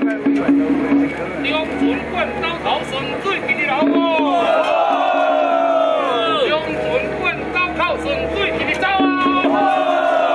两船灌刀头顺水一日流哦，两船灌刀口顺水一日走哦。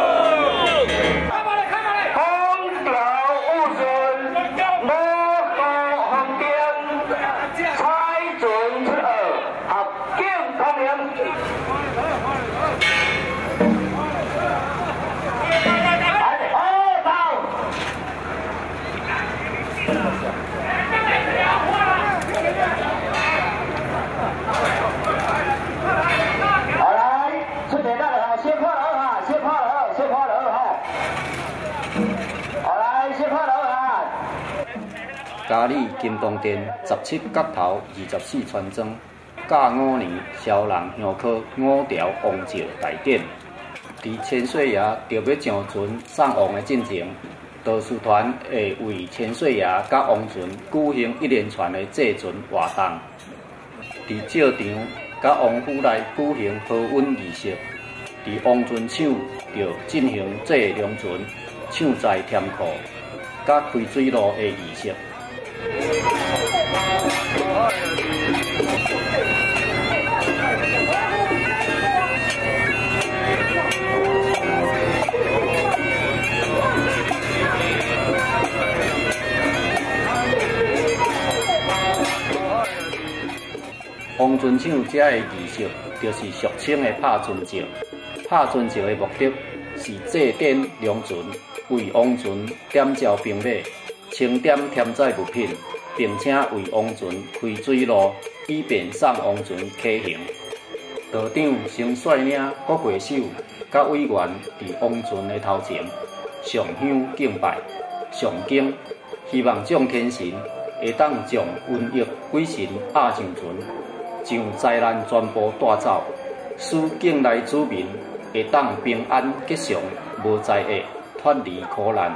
嘉义金东殿17角头24传庄，甲5年萧人乡考5条王朝大典。伫千岁爷就要上船送王的进前，道士团会为千岁爷甲王船举行一连串的祭船活动。伫教场甲王府内举行好运仪式。伫王船厂就进行坐龙船、抢载添库、甲开水路的仪式。 王船厂这个仪式，就是俗称的拍船节。拍船节的目的是祭奠龙船，为王船点照兵马。 清点添载物品，并且为王船开水路，以便送王船启行。道长先率领各会手甲委员伫王船的头前上香敬拜、上经，希望众天神会当将瘟疫鬼神压上船，将灾难全部带走，使境内子民会当平安吉祥，无灾厄，脱离苦难。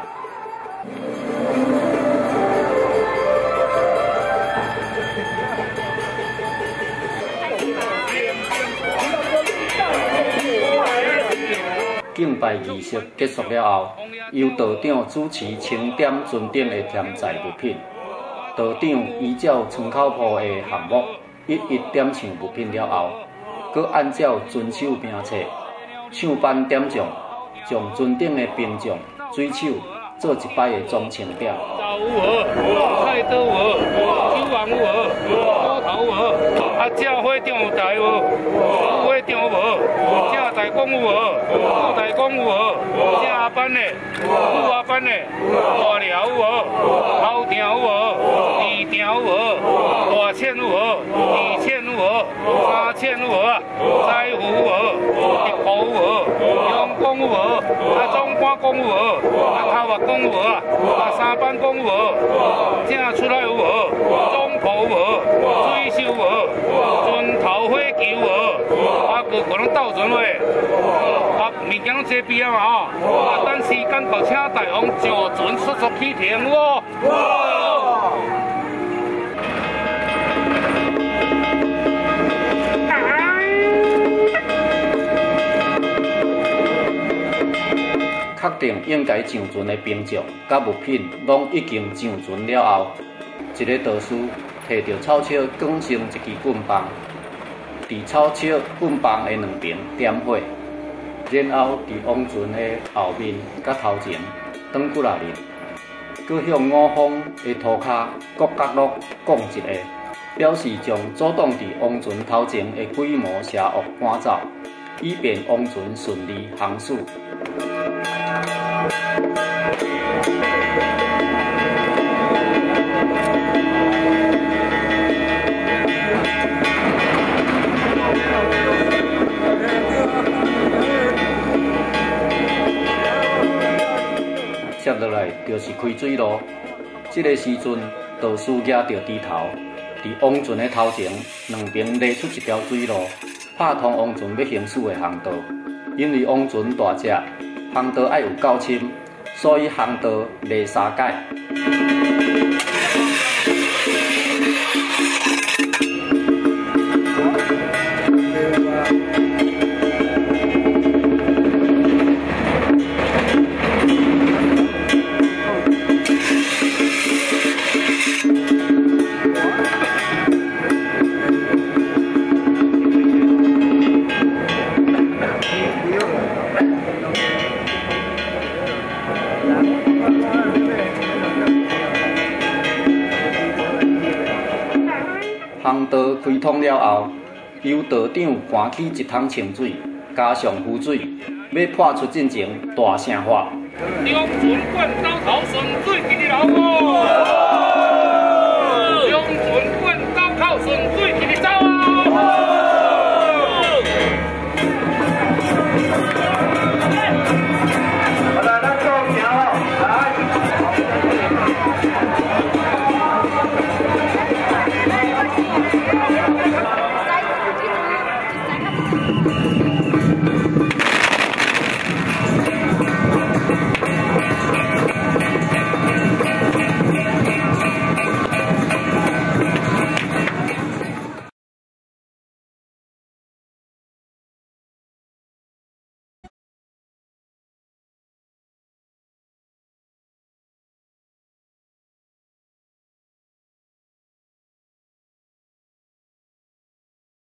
敬拜仪式结束了后，由道长主持清点船顶的添载物品。道长依照村口铺的项目，一一点唱物品了后，佮按照船手名册，唱班点将，将船顶的兵将、水手做一摆的总清点。豆鹅、菜刀鹅、九王鹅、虎头鹅，啊，正火长有台鹅，副火长鹅，正大公有鹅，副大公有鹅，正下班的，副下班的，大寮有鹅，头条有鹅，二条有鹅，大千有鹅，二千有鹅，三千有鹅，财富有鹅，一户有鹅，阳光有鹅，啊，中官公有鹅，啊，头发公有鹅，啊，三班公有鹅。 正出来有无？中埔无？水手无？船头火球无？啊，个可能斗船话，啊，物件拢这边啊吼，啊，等时间到，请大王就船速速启程哦。确定应该上船的兵将甲物品，拢已经上船了后，一个道士摕着草尺卷成一支棍棒，伫草尺棍棒的两边点火，然后伫王船的后面甲头前转几啊日，佮向5方的涂骹各角落讲一个，表示将阻挡伫王船头前的鬼魔邪恶赶走，以便王船顺利航驶。 接落来就是开水路，这个时阵，道士举着猪头，伫王船的头前，两边勒出一条水路，拍通王船要行驶的航道。因为王船大只，航道要有够深，所以航道勒3界。 接巷道开通了后，由道长搬起一桶清水，加上浮水，要泼出进前，大声喊： 永存贯刀头顺水一日流哦！永存贯刀口顺水。